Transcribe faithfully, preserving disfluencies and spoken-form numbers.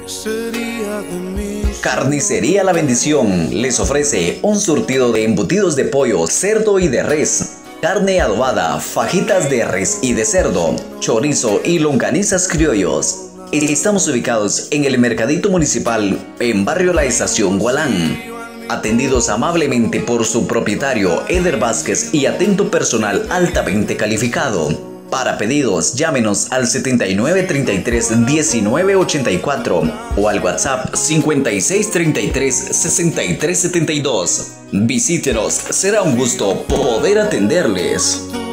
sería de mí? Carnicería La Bendición les ofrece un surtido de embutidos de pollo, cerdo y de res, carne adobada, fajitas de res y de cerdo, chorizo y longanizas criollos. Estamos ubicados en el Mercadito Municipal, en Barrio La Estación, Gualán. Atendidos amablemente por su propietario Eder Vázquez y atento personal altamente calificado. Para pedidos, llámenos al setenta y nueve treinta y tres diecinueve ochenta y cuatro o al WhatsApp cincuenta y seis treinta y tres sesenta y tres setenta y dos. Visítenos, será un gusto poder atenderles.